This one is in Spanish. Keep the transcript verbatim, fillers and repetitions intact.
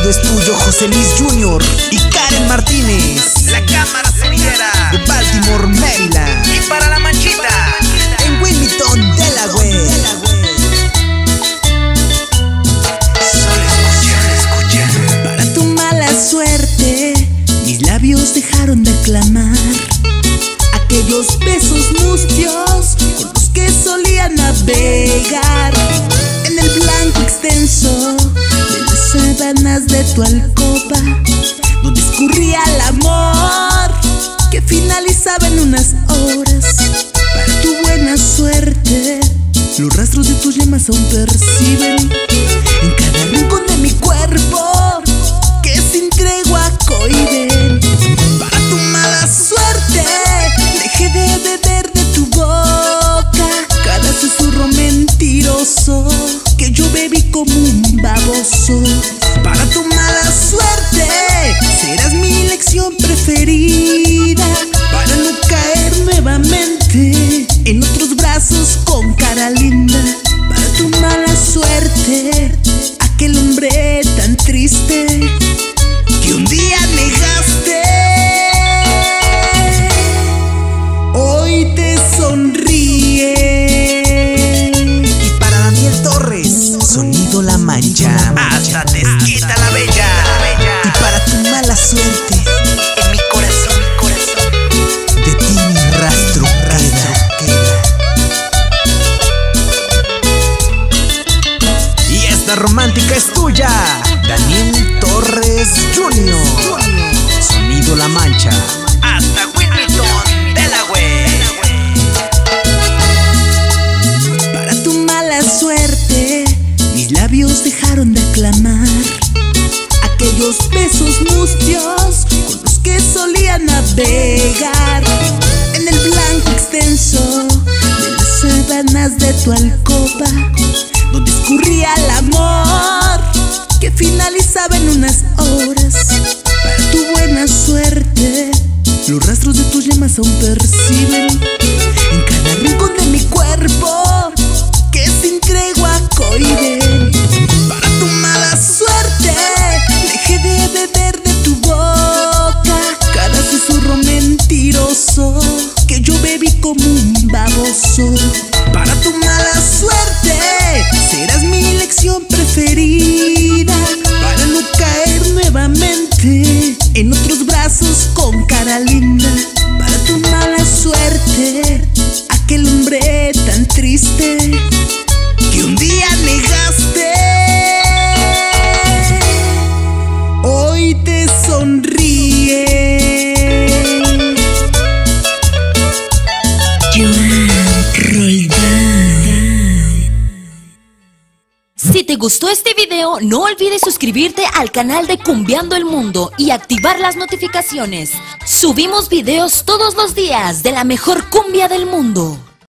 sonido es tuyo, José Luis junior y Karen Martínez. La cámara sonidera de Baltimore, Maryland. Y para la manchita en Wilmington, Delaware. Solo escucha, escucha. Para tu mala suerte, mis labios dejaron de clamar aquellos besos mustios con los que solía navegar en el blanco extenso de las sábanas de tu alcoba, donde escurría el amor que finalizaba en unas horas. Para tu buena suerte, los rastros de tus llamas aún perciben en cada rincón de mi cuerpo que sin tregua cohiben. Para tu mala suerte, dejé de beber de tu boca cada susurro mentiroso que yo bebí como un baboso. Para tu mala suerte, serás mi lección preferida para no caer nuevamente en otros brazos con cara linda. Para tu mala suerte, aquel hombre tan triste que un día negaste, hoy te sonríe. Y para Daniel Torres, sonido La Mancha, hasta te quita la bella. y para tu mala suerte, En mi corazón, mi corazón, de ti ni rastro queda. Y esta romántica es tuya, Daniel Torres junior Sonido La Mancha. hasta Wilmington, Delaware. Para tu mala suerte, mis labios dejaron de clamar aquellos besos mustios con los que solía navegar en el blanco extenso de las sábanas de tu alcoba, donde escurría el amor que finalizaba en unas horas. Para tu buena suerte, los rastros de tus llamas aún perciben en cada rincón de mi cuerpo que sin tregua cohiben. Para tu mala suerte, dejé de beber de tu boca cada susurro mentiroso que yo bebí como un baboso. Para tu mala suerte, serás mi lección preferida para no caer nuevamente en otros brazos con cara linda. Para tu mala suerte, aquel hombre tan triste que un día negaste, hoy te sonríe. Si te gustó este video, no olvides suscribirte al canal de Cumbiando el Mundo y activar las notificaciones. Subimos videos todos los días de la mejor cumbia del mundo.